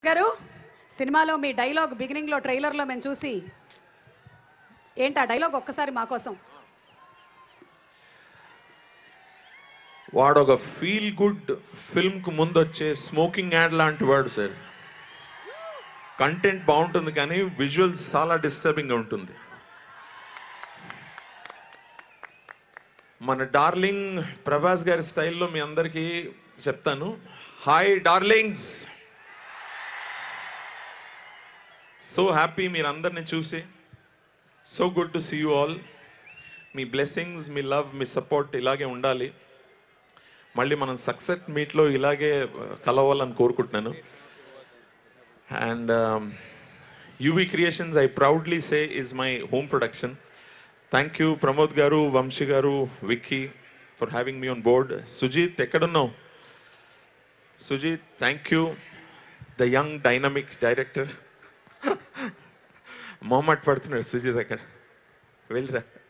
గారు సినిమాలో మీ డైలాగ్ బిగినింగ్ లో ట్రైలర్ లో మేము చూసి ఏంటి ఆ డైలాగ్ ఒక్కసారి మా కోసం. వాడు ఒక ఫీల్ గుడ్ ఫిల్మ్ కు ముందు వచ్చే స్మోకింగ్ యాడ్ లాంటి వాడు సార్. కంటెంట్ బాగుంటుంది కానీ విజువల్స్ చాలా డిస్టర్బింగ్ గా ఉంటుంది. మన డార్లింగ్ ప్రభాస్ గారి స్టైల్లో మీ అందరికీ చెప్తాను. హాయ్ డార్లింగ్స్, సో హ్యాపీ మీరు అందరిని చూసి. So good to see you all. మీ బ్లెస్సింగ్స్, మీ లవ్, మీ సపోర్ట్ ఇలాగే ఉండాలి. మళ్ళీ మనం సక్సెస్ మీట్లో ఇలాగే కలవాలని కోరుకుంటున్నాను. And UV creations I proudly say is my home production. Thank you Pramod garu, Vamsi garu, Vicky for having me on board. Sujeeth ఎక్కడున్నావు? Sujeeth, thank you, the young dynamic director. మొహమాట పడుతున్నాడు సుజీత్, అక్కడ వెళ్ళిరా.